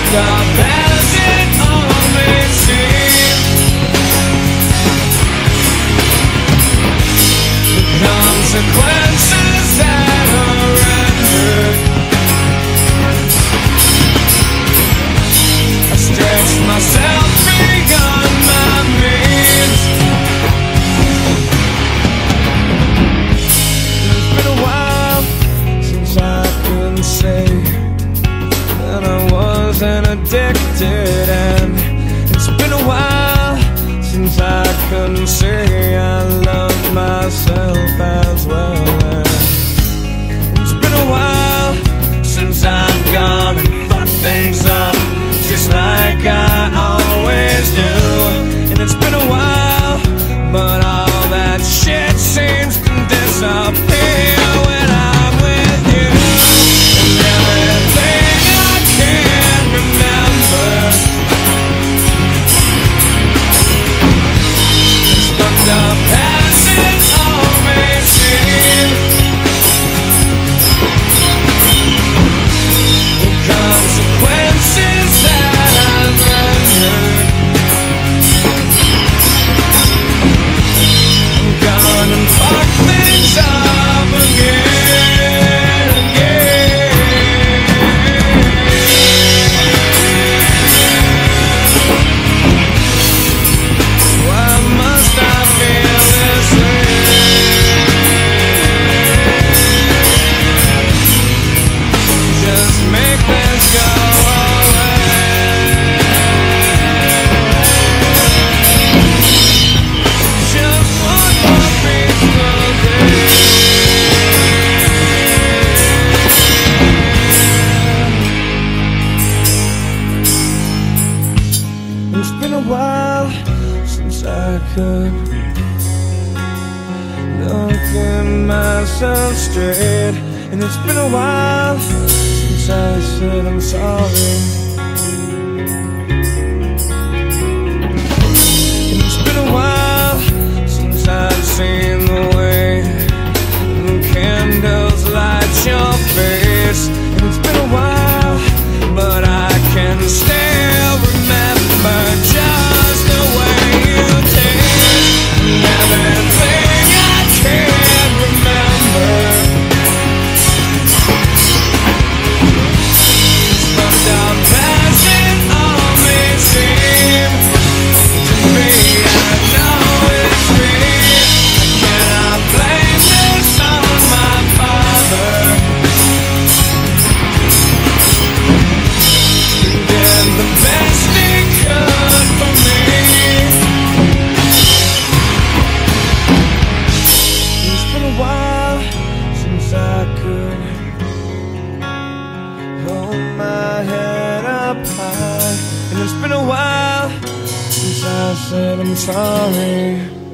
up as it always seemed. The consequences that are rendered, I stretch myself beyond my means. It's been a while since I could say that I wasn't addicted, and it's been a while since I couldn't say I love myself as well. And it's been a while since I've gone and fucked things up just like I always do. And it's been a while, but all that shit seems to disappear when I'm with you. And everything I can remember is fucked up as it always seemed. The consequences that I've rendered, I'm gonna fuck things up again, again. Why must I feel this way? Just make this go away. Just one more peaceful day. It's been a while since I could look at myself straight, and it's been a while since I said I'm sorry. And it's been a while since I've seen the way the candles light your face. And it's been a while, but I can still remember just the way you did. And everything I can remember is fucked up as it always seemed to me. I know it's me. I cannot blame this on my father. He did the best he could for me. It's been a while since I could hold my head up high, and it's been a while since I said I'm sorry.